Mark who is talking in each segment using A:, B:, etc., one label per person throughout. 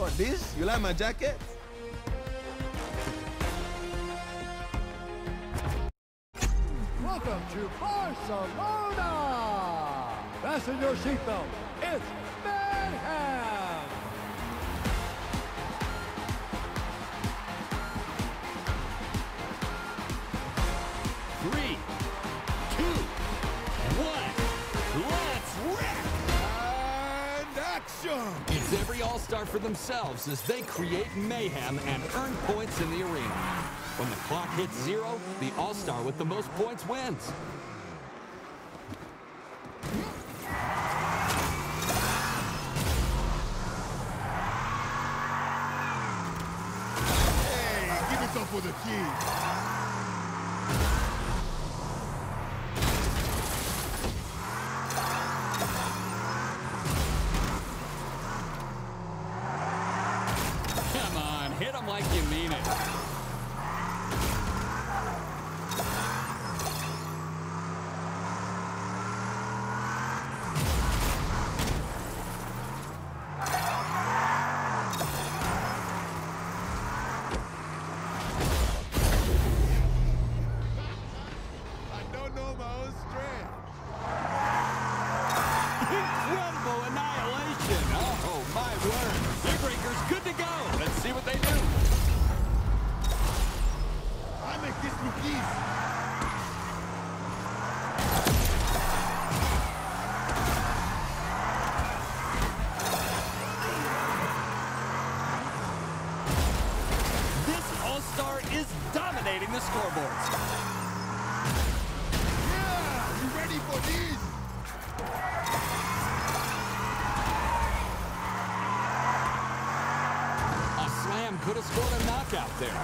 A: What, this? You like my jacket?
B: Welcome to Barcelona! Fasten your seatbelt. It's mayhem!
C: Three, two, one, let's wreck!
A: And action!
C: It's every all-star for themselves as they create mayhem and earn points in the arena. When the clock hits 0, the all-star with the most points wins.
A: Hey, give it up for the key.
C: Come on, hit them like you mean it. Incredible annihilation! Oh, my word. Breaker's good to go. Let's see what they do.
A: I make this look easy.
C: This all-star is dominating the scoreboards.
A: Yeah, you ready for this?
C: Could have scored a knockout there.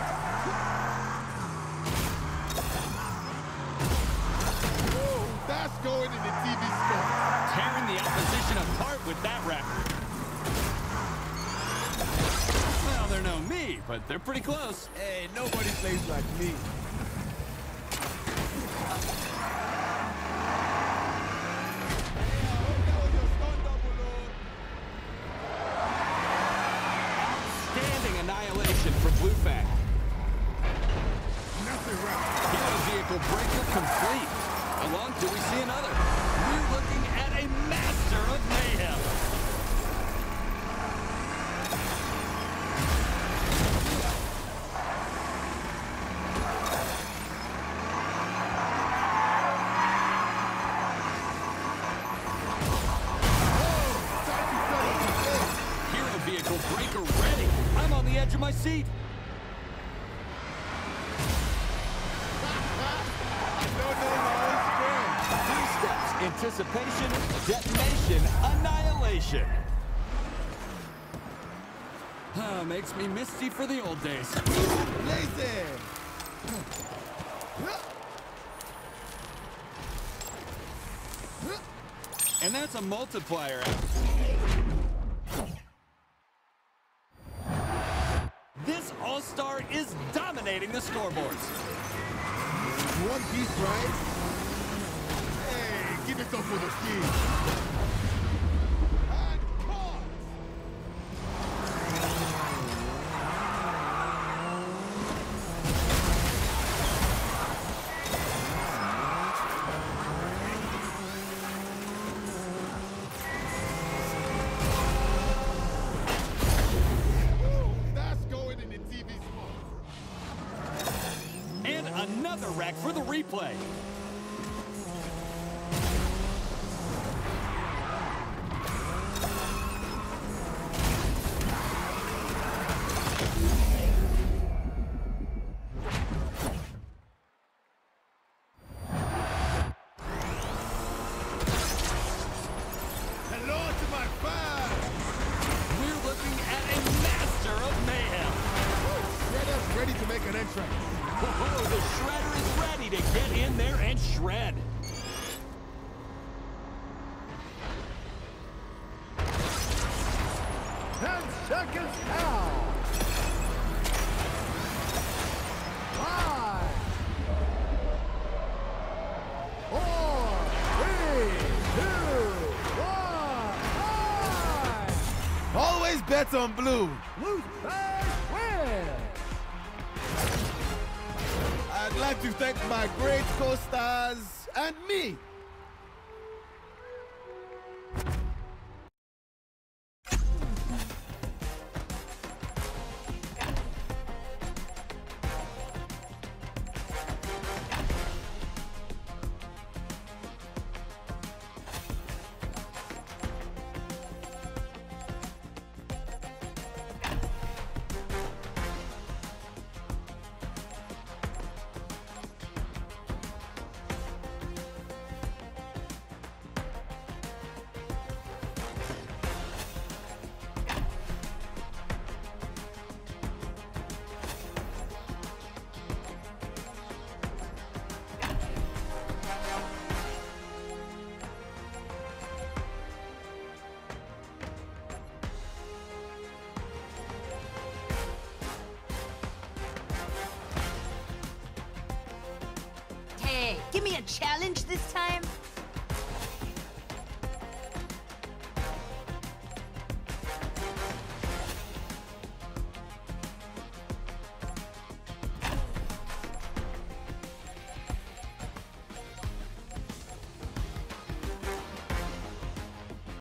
A: Ooh, that's going in the TV spot.
C: Tearing the opposition apart with that record. Well, they're no me, but they're pretty close.
A: Hey, nobody plays like me.
C: Annihilation from Blue Fang.
A: Nothing right.
C: Hero vehicle breaker complete. How long till we see another? We're looking at a master of mayhem. Hero vehicle breaker ready. I'm on the edge of my seat.
A: I don't know my own strength.
C: 3 steps: anticipation, detonation, annihilation. Makes me misty for the old days.
A: Lazy.
C: And that's a multiplier. This all-star is dominating the scoreboards.
A: One piece, right? Hey, give it up for the key. And caught.
C: Another rack for the replay.
A: Hello to my fans.
C: We're looking at a master of mayhem.
A: Shredder's ready to make an entrance.
C: Whoa, the Shredder is ready to get in there and shred.
B: 10 seconds now. 5, 4, 3, 2, 1, 5.
A: Always bet on Blue.
B: Blue Fang wins.
A: I'd like to thank my great co-stars and me.
D: Hey, give me a challenge this